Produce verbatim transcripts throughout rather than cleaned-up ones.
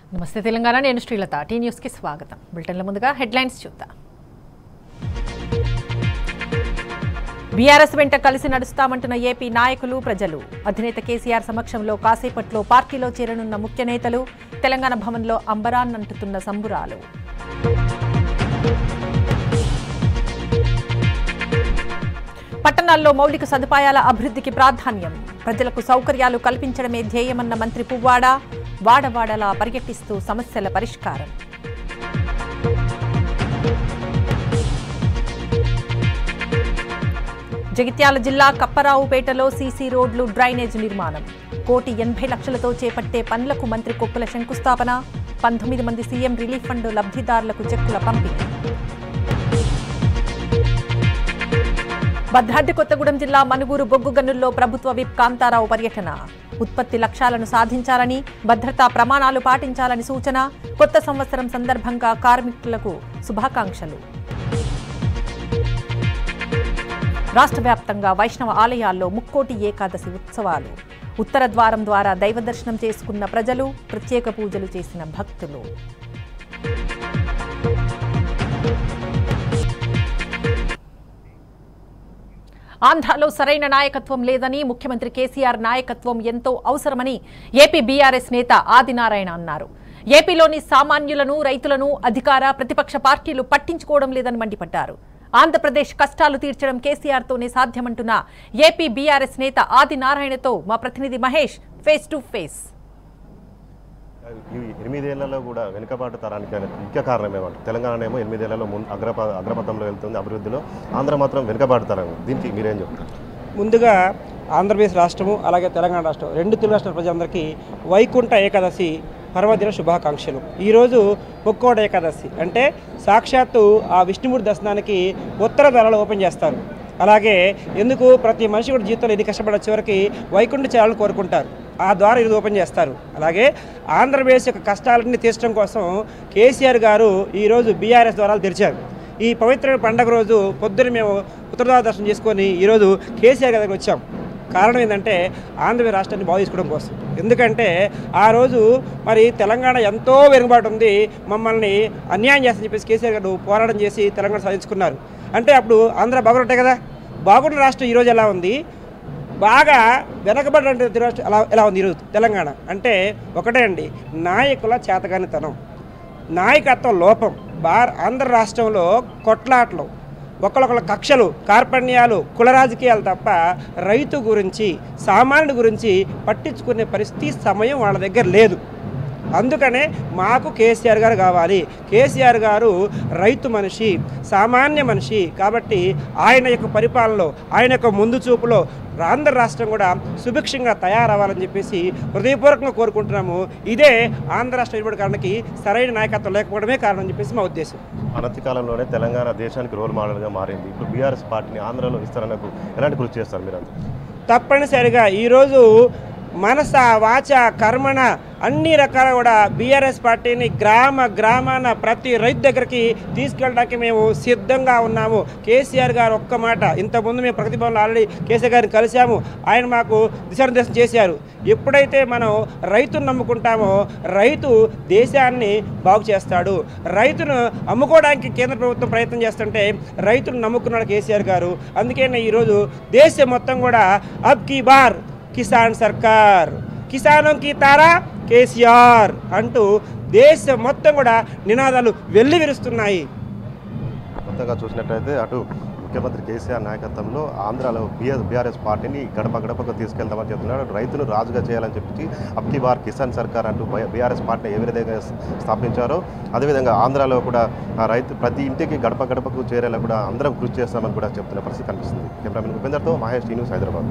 నమస్తే తెలంగాణ, నేను Srilatha. Tea news కి స్వాగతం. బులెటిన్ల ముందుగా హెడ్లైన్స్ చూద్దాం. బీఆర్ఎస్ వెంట కలిసి నడుస్తామంటున్న ఏపీ నాయకులు, ప్రజలు. అధినేత కేసీఆర్ సమక్షంలో కాసేపట్లో పార్టీలో చేరనున్న ముఖ్య నేతలు. తెలంగాణ భవన్లో అంబరాన్నంటుతున్న సంబురాలు. పట్టణాల్లో మౌలిక సదుపాయాల అభివృద్ధికి ప్రాధాన్యం. ప్రజలకు సౌకర్యాలు కల్పించడమే ధ్యేయమన్న మంత్రి పువ్వాడ. వాడవాడలా పర్యటిస్తూ సమస్యల పరిష్కారం. జగిత్యాల జిల్లా కప్పరావుపేటలో సీసీ రోడ్లు, డ్రైనేజ్ నిర్మాణం. కోటి ఎనభై లక్షలతో చేపట్టే పనులకు మంత్రి కొప్పుల శంకుస్థాపన. పంతొమ్మిది మంది సీఎం రిలీఫ్ ఫండ్ లబ్ధిదారులకు చెక్కుల పంపిణీ. భద్రాద్రి కొత్తగూడెం జిల్లా మనుగూరు బొగ్గు గనుల్లో ప్రభుత్వ విప్ కాంతారావు పర్యటన. ఉత్పత్తి లక్ష్యాలను సాధించాలని, భద్రతా ప్రమాణాలు పాటించాలని సూచన. కొత్త సంవత్సరం సందర్భంగా కార్మికులకు శుభాకాంక్షలు. రాష్ట్ర వ్యాప్తంగా వైష్ణవ ఆలయాల్లో ముక్కోటి ఏకాదశి ఉత్సవాలు. ఉత్తర ద్వారం ద్వారా దైవ దర్శనం చేసుకున్న ప్రజలు, ప్రత్యేక పూజలు చేసిన భక్తులు. ఆంధ్రాలో సరైన నాయకత్వం లేదని, ముఖ్యమంత్రి కేసీఆర్ నాయకత్వం ఎంతో అవసరమని ఏపీ బీఆర్ఎస్ నేత ఆదినారాయణ అన్నారు. ఏపీలోని సామాన్యులను, రైతులను అధికార, ప్రతిపక్ష పార్టీలు పట్టించుకోవడం లేదని మండిపడ్డారు. ఆంధ్రప్రదేశ్ కష్టాలు తీర్చడం కేసీఆర్తోనే సాధ్యమంటున్న ఏపీ బీఆర్ఎస్ నేత ఆదినారాయణతో మా ప్రతినిధి మహేష్ ఫేస్ టు ఫేస్. ఈ ఎనిమిదేళ్లలో కూడా వెనుకబాటు తరానికి ముఖ్య కారణం ఏమంటే తెలంగాణ ఏమో ఎనిమిదేళ్లలో ముందు అగ్రప అగ్రపథంలో వెళ్తుంది అభివృద్ధిలో, ఆంధ్ర మాత్రం వెనుకబాటు తరం. దీనికి మీరేం చెప్తారు? ముందుగా ఆంధ్రప్రదేశ్ రాష్ట్రము అలాగే తెలంగాణ రాష్ట్రం రెండు తెలుగు రాష్ట్రాల ప్రజలందరికీ వైకుంఠ ఏకాదశి పర్వదిన శుభాకాంక్షలు. ఈరోజు ముక్కోటి ఏకాదశి అంటే సాక్షాత్తు ఆ విష్ణుమూర్తి దర్శనానికి ఉత్తర ద్వారాలు ఓపెన్ చేస్తారు. అలాగే ఎందుకు ప్రతి మనిషి కూడా జీవితంలో ఎన్ని కష్టపడే చివరికి వైకుంఠ చేయాలని కోరుకుంటారు. ఆ ద్వారా ఇది ఓపెన్ చేస్తారు. అలాగే ఆంధ్రప్రదేశ్ యొక్క కష్టాలన్నీ తీర్చడం కోసం కేసీఆర్ గారు ఈరోజు బీఆర్ఎస్ ద్వారాలు తెరిచారు. ఈ పవిత్ర పండుగ రోజు పొద్దున్న మేము ఉత్తరద్వార దర్శనం చేసుకొని ఈరోజు కేసీఆర్ దగ్గరికి వచ్చాం. కారణం ఏంటంటే ఆంధ్రప్రదేశ్ రాష్ట్రాన్ని బాగు తీసుకోవడం కోసం. ఎందుకంటే ఆ రోజు మరి తెలంగాణ ఎంతో వెనుకబాటు ఉంది, మమ్మల్ని అన్యాయం చేస్తని చెప్పేసి కేసీఆర్ గారు పోరాటం చేసి తెలంగాణ సాధించుకున్నారు. అంటే అప్పుడు ఆంధ్ర బాగుంటాయి కదా. బాగున్న రాష్ట్రం ఈరోజు ఎలా ఉంది, బాగా వెనకబడిన రాష్ట్రం ఎలా ఎలా ఉంది ఈరోజు తెలంగాణ అంటే ఒకటే అండి, నాయకుల చేతగానితనం, నాయకత్వ లోపం. బా ఆంధ్ర రాష్ట్రంలో కొట్లాట్లు, ఒకళ్ళొకళ్ళ కక్షలు, కార్పణ్యాలు, కుల రాజకీయాలు తప్ప రైతు గురించి, సామాన్యుడి గురించి పట్టించుకునే పరిస్థితి, సమయం వాళ్ళ దగ్గర లేదు. అందుకనే మాకు కేసీఆర్ గారు కావాలి. కేసీఆర్ గారు రైతు మనిషి, సామాన్య మనిషి కాబట్టి ఆయన యొక్క పరిపాలనలో, ఆయన యొక్క ముందు చూపులో ఆంధ్ర రాష్ట్రం కూడా సుభిక్షంగా తయారవ్వాలని చెప్పేసి హృదయపూర్వకంగా కోరుకుంటున్నాము. ఇదే ఆంధ్ర రాష్ట్ర ఏర్పడడానికి సరైన నాయకత్వం లేకపోవడమే కారణం అని చెప్పేసి మా ఉద్దేశం. అనతి కాలంలోనే తెలంగాణ దేశానికి రోల్ మోడల్గా మారింది. ఇప్పుడు బీఆర్ఎస్ పార్టీని ఆంధ్రలో విస్తరణకు ఎలాంటి కృషి చేస్తారు మీరు? తప్పనిసరిగా ఈరోజు మనస, వాచ, కర్మణ అన్ని రకాల కూడా బీఆర్ఎస్ పార్టీని గ్రామ గ్రామాన ప్రతి రైతు దగ్గరికి తీసుకెళ్ళడానికి మేము సిద్ధంగా ఉన్నాము. కేసీఆర్ గారు ఒక్క మాట, ఇంతకుముందు మేము ప్రగతి భవన్లో ఆల్రెడీ కేసీఆర్ గారిని కలిసాము. ఆయన మాకు దిశానిర్దేశం చేశారు. ఎప్పుడైతే మనం రైతును నమ్ముకుంటామో రైతు దేశాన్ని బాగు చేస్తాడు. రైతును అమ్ముకోవడానికి కేంద్ర ప్రభుత్వం ప్రయత్నం చేస్తుంటే రైతును నమ్ముకున్నాడు కేసీఆర్ గారు. అందుకే ఈరోజు దేశం మొత్తం కూడా అబ్ కీ బార్ కిసాన్ సర్కార్, కిసానం కి తారా కేసీఆర్ అంటూ దేశం మొత్తం కూడా నినాదాలు వెల్లి విరుస్తున్నాయి. మొత్తంగా చూసినట్లయితే అటు ముఖ్యమంత్రి కేసీఆర్ నాయకత్వంలో ఆంధ్రాలో బీఆర్ బీఆర్ఎస్ పార్టీని గడప గడపకు తీసుకెళ్తామని చెప్తున్నాడు. రైతులు రాజుగా చేయాలని చెప్పి అబ్ కీ బార్ కిసాన్ సర్కార్ అంటూ బీఆర్ఎస్ పార్టీని ఏ విధంగా స్థాపించారో అదేవిధంగా ఆంధ్రాలో కూడా రైతు ప్రతి ఇంటికి గడప గడపకు చేరేలా కూడా అందరం కృషి చేస్తామని కూడా చెప్తున్న పరిస్థితి కనిపిస్తుంది. కెమెరామెన్ ఉపేందర్తో మహేష్, టీ న్యూస్, హైదరాబాద్.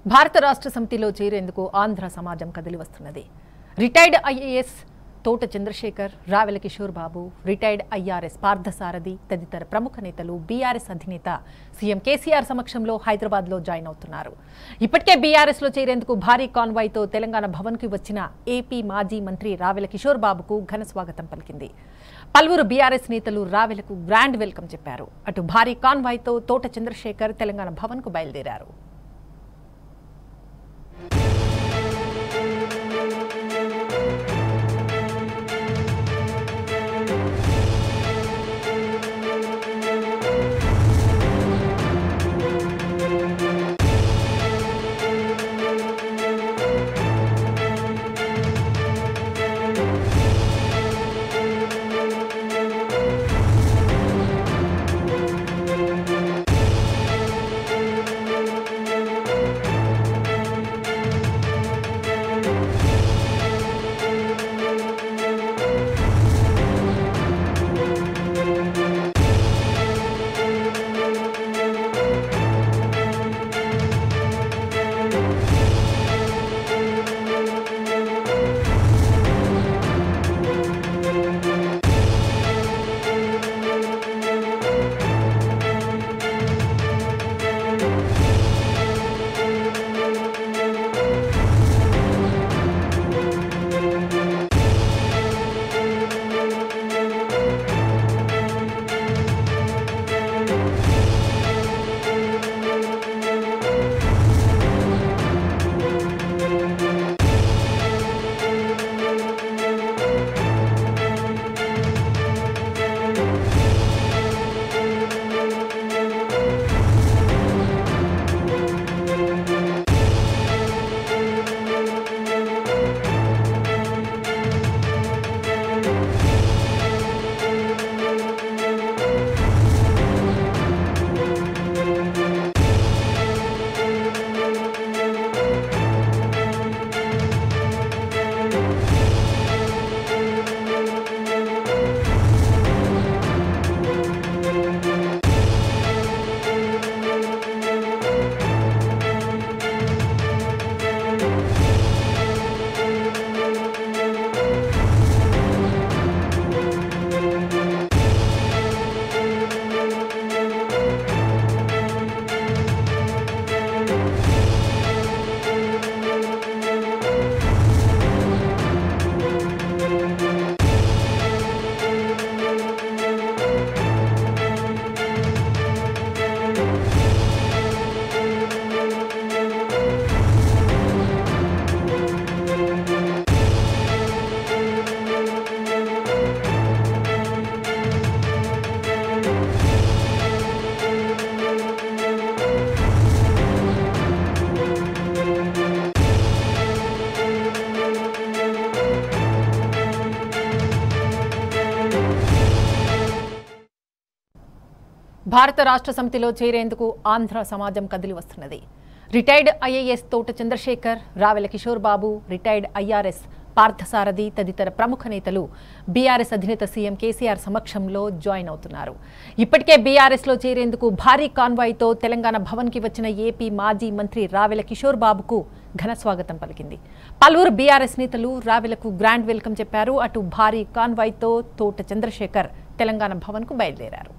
భారత రాష్ట్ర సమితిలో చేరేందుకు ఆంధ్ర సమాజం కదిలి వస్తున్నది. Retired IAS Thota Chandrasekhar, Ravela Kishore Babu, retired IRS Parthasarathi తదితర ప్రముఖ నేతలు బీఆర్ఎస్ అధినేత సీఎం కేసీఆర్ సమక్షంలో హైదరాబాద్లో జాయిన్ అవుతున్నారు. ఇప్పటికే బీఆర్ఎస్లో చేరేందుకు భారీ కాన్వాయ్తో తెలంగాణ భవన్కి వచ్చిన ఏపీ మాజీ మంత్రి రావెల కిషోర్ బాబుకు ఘన స్వాగతం పలికింది. పలువురు బీఆర్ఎస్ నేతలు రావెలకు గ్రాండ్ వెల్కమ్ చెప్పారు. అటు భారీ కాన్వాయ్తో తోట చంద్రశేఖర్ తెలంగాణ భవన్కు బయలుదేరారు. భారత రాష్ట్ర సమితిలో చేరేందుకు ఆంధ్ర సమాజం కదిలి వస్తున్నది. Retired IAS Thota Chandrasekhar, Ravela Kishore Babu, retired IRS Parthasarathi తదితర ప్రముఖ నేతలు బీఆర్ఎస్ అధినేత సీఎం కేసీఆర్ సమక్షంలో జాయిన్ అవుతున్నారు. ఇప్పటికే బీఆర్ఎస్లో చేరేందుకు భారీ కాన్వాయ్తో తెలంగాణ భవన్కి వచ్చిన ఏపీ మాజీ మంత్రి రావెల కిషోర్ బాబుకు ఘన స్వాగతం పలికింది. పలువురు బీఆర్ఎస్ నేతలు రావెలకు గ్రాండ్ వెల్కమ్ చెప్పారు. అటు భారీ కాన్వాయ్తో తోట చంద్రశేఖర్ తెలంగాణ భవన్కు బయలుదేరారు.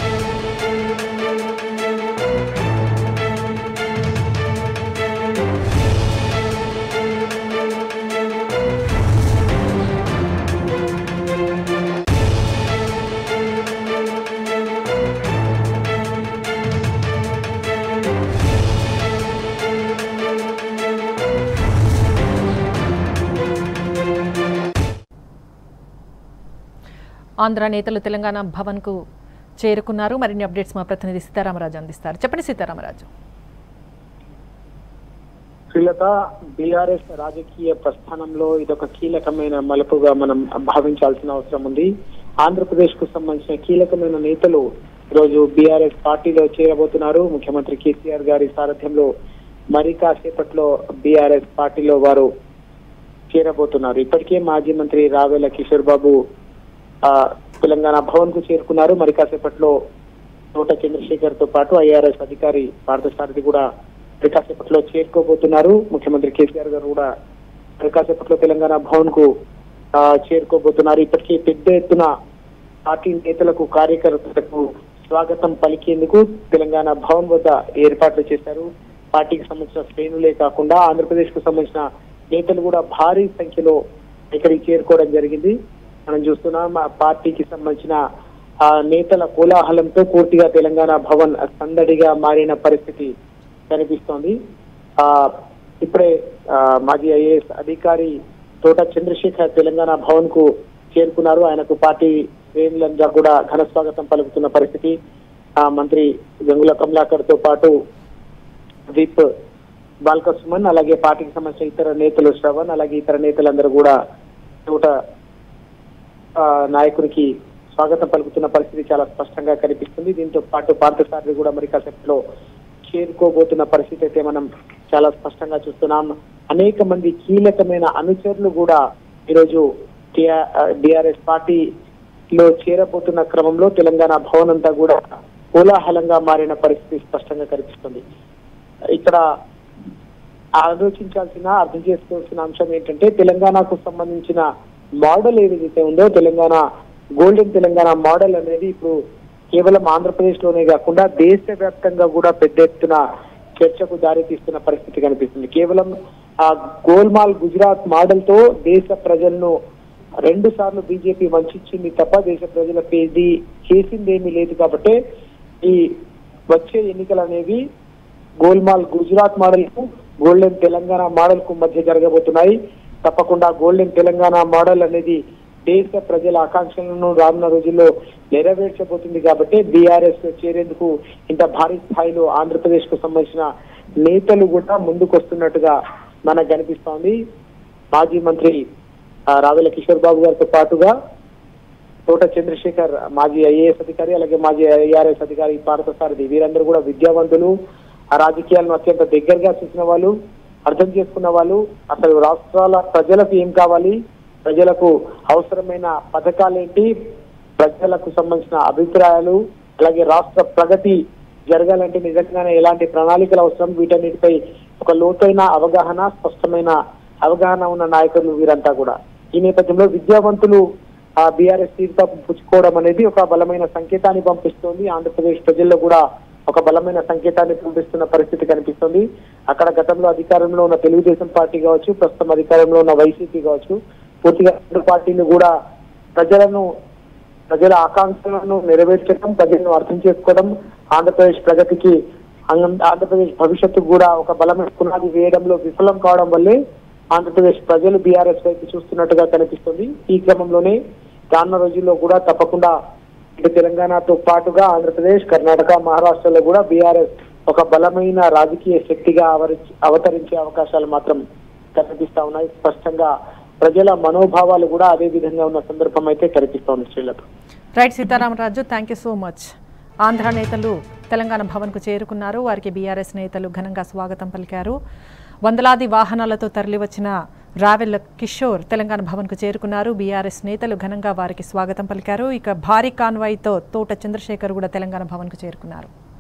ఆంధ్ర నేతలు తెలంగాణ భవన్కు చేరుకున్నారు. మరిన్ని అప్డేట్స్ మా ప్రతినిధి సీతారామరాజు అందిస్తారు. చెప్పండి సీతారామరాజు. శ్రీలత, బీఆర్ఎస్ రాజకీయ ప్రస్థానంలో ఇదొక కీలకమైన మలుపుగా మనం భావించాల్సిన అవసరం ఉంది. ఆంధ్రప్రదేశ్ కు సంబంధించిన కీలకమైన నేతలు ఈరోజు బీఆర్ఎస్ పార్టీలో చేరబోతున్నారు. ముఖ్యమంత్రి కేసీఆర్ గారి సారథ్యంలో మరి కాసేపట్లో బీఆర్ఎస్ పార్టీలో వారు చేరబోతున్నారు. ఇప్పటికే మాజీ మంత్రి రావెల కిషోర్ బాబు తెలంగాణ భవన్ కు చేరుకున్నారు. మరి కాసేపట్లో తోట చంద్రశేఖర్ తో పాటు ఐఆర్ఎస్ అధికారి పార్థసారథి కూడా కాసేపట్లో చేరుకోబోతున్నారు. ముఖ్యమంత్రి కేసీఆర్ గారు కూడా కాసేపట్లో తెలంగాణ భవన్ కు చేరుకోబోతున్నారు. ఇప్పటికీ పెద్ద ఎత్తున పార్టీ నేతలకు కార్యకర్తలకు స్వాగతం పలికేందుకు తెలంగాణ భవన్ వద్ద ఏర్పాట్లు చేశారు. పార్టీకి సంబంధించిన శ్రేణులే కాకుండా ఆంధ్రప్రదేశ్ కు సంబంధించిన నేతలు కూడా భారీ సంఖ్యలో ఇక్కడికి చేరుకోవడం జరిగింది. మనం చూస్తున్నాం ఆ పార్టీకి సంబంధించిన ఆ నేతల కోలాహలంతో పూర్తిగా తెలంగాణ భవన్ సందడిగా మారిన పరిస్థితి కనిపిస్తోంది. ఆ ఇప్పుడే మాజీ ఐఏఎస్ అధికారి తోట చంద్రశేఖర్ తెలంగాణ భవన్ కు చేరుకున్నారు. ఆయనకు పార్టీ శ్రేణులంతా కూడా ఘన స్వాగతం పలుకుతున్న పరిస్థితి. ఆ మంత్రి గంగుల కమలాకర్ తో పాటు విప్ బాల్క సుమన్, అలాగే పార్టీకి సంబంధించిన ఇతర నేతలు శ్రవణ్, అలాగే ఇతర నేతలందరూ కూడా తోట నాయకునికి స్వాగతం పలుకుతున్న పరిస్థితి చాలా స్పష్టంగా కనిపిస్తుంది. దీంతో పాటు పార్థసారథి కూడా మరి కాసేపట్లో చేరుకోబోతున్న పరిస్థితి అయితే మనం చాలా స్పష్టంగా చూస్తున్నాం. అనేక మంది కీలకమైన అనుచరులు కూడా ఈరోజు టిఆర్ఎస్ పార్టీలో చేరబోతున్న క్రమంలో తెలంగాణ భవన్ అంతా కూడా కోలాహలంగా మారిన పరిస్థితి స్పష్టంగా కనిపిస్తుంది. ఇక్కడ ఆలోచించాల్సిన అర్థం చేసుకోవాల్సిన అంశం ఏంటంటే తెలంగాణకు సంబంధించిన మోడల్ ఏదైతే ఉందో తెలంగాణ గోల్డెన్ తెలంగాణ మోడల్ అనేది ఇప్పుడు కేవలం ఆంధ్రప్రదేశ్ లోనే కాకుండా దేశవ్యాప్తంగా కూడా పెద్ద ఎత్తున చర్చకు దారి తీస్తున్న పరిస్థితి కనిపిస్తుంది. కేవలం ఆ గోల్మాల్ గుజరాత్ మోడల్ తో దేశ ప్రజలను రెండు సార్లు బీజేపీ వంచింది తప్ప దేశ ప్రజలకు ఏది చేసిందేమీ లేదు. కాబట్టి ఈ వచ్చే ఎన్నికలు అనేవి గోల్మాల్ గుజరాత్ మోడల్ కు గోల్డెన్ తెలంగాణ మోడల్ కు మధ్య జరగబోతున్నాయి. తప్పకుండా గోల్డెన్ తెలంగాణ మోడల్ అనేది దేశ ప్రజల ఆకాంక్షలను రానున్న రోజుల్లో నెరవేర్చబోతుంది. కాబట్టి బీఆర్ఎస్ చేరేందుకు ఇంత భారీ స్థాయిలో ఆంధ్రప్రదేశ్ కు సంబంధించిన నేతలు కూడా ముందుకు వస్తున్నట్టుగా మనకు కనిపిస్తోంది. మాజీ మంత్రి రావెల కిషోర్ బాబు గారితో పాటుగా తోట చంద్రశేఖర్ మాజీ ఐఏఎస్ అధికారి, అలాగే మాజీ ఐఆర్ఎస్ అధికారి పార్థసారథి, వీరందరూ కూడా విద్యావంతులు, ఆ రాజకీయాలను అత్యంత దగ్గరగా చూసిన వాళ్ళు, అర్థం చేసుకున్న వాళ్ళు. అసలు రాష్ట్రాల ప్రజలకు ఏం కావాలి, ప్రజలకు అవసరమైన పథకాలేంటి, ప్రజలకు సంబంధించిన అభిప్రాయాలు, అలాగే రాష్ట్ర ప్రగతి జరగాలంటే నిజంగానే ఎలాంటి ప్రణాళికలు అవసరం, వీటన్నిటిపై ఒక లోతైన అవగాహన, స్పష్టమైన అవగాహన ఉన్న నాయకులు వీరంతా కూడా. ఈ నేపథ్యంలో విద్యావంతులు ఆ బీఆర్ఎస్ తీర్థ పుచ్చుకోవడం అనేది ఒక బలమైన సంకేతాన్ని పంపిస్తోంది. ఆంధ్రప్రదేశ్ ప్రజల్లో కూడా ఒక బలమైన సంకేతాన్ని పంపిస్తున్న పరిస్థితి కనిపిస్తుంది. అక్కడ గతంలో అధికారంలో ఉన్న తెలుగుదేశం పార్టీ కావచ్చు, ప్రస్తుతం అధికారంలో ఉన్న వైసీపీ కావచ్చు, పూర్తిగా రెండు పార్టీలు కూడా ప్రజలను ప్రజల ఆకాంక్షలను నెరవేర్చడం, ప్రజలను అర్థం చేసుకోవడం, ఆంధ్రప్రదేశ్ ప్రగతికి ఆంధ్రప్రదేశ్ భవిష్యత్తు కూడా ఒక బలమైన పునాది వేయడంలో విఫలం కావడం వల్లే ఆంధ్రప్రదేశ్ ప్రజలు బీఆర్ఎస్ వైపు చూస్తున్నట్టుగా కనిపిస్తుంది. ఈ క్రమంలోనే రానున్న రోజుల్లో కూడా తప్పకుండా ఇటు తెలంగాణతో పాటుగా ఆంధ్రప్రదేశ్, కర్ణాటక, మహారాష్ట్రలో కూడా బీఆర్ఎస్ ఒక బలమైన రాజకీయ శక్తిగా అవతరించే అవకాశాలు మాత్రం కనిపిస్తా ఉన్నాయి. స్పష్టంగా ప్రజల మనోభావాలు కూడా అదే విధంగా ఉన్న సందర్భం అయితే కనిపిస్తోంది. Srilatha. Right Sitaramaraju, thank you so much. Andhra నేతలు తెలంగాణ భవన్కు చేరుకున్నారు. వారికి బీఆర్ఎస్ నేతలు ఘనంగా స్వాగతం పలికారు. వందలాది వాహనాలతో తరలివచ్చిన రావెల కిషోర్ తెలంగాణ భవన్కు చేరుకున్నారు. బీఆర్ఎస్ నేతలు ఘనంగా వారికి స్వాగతం పలికారు. ఇక భారీ కాన్వాయ్తో తోట చంద్రశేఖర్ కూడా తెలంగాణ భవన్కు చేరుకున్నారు.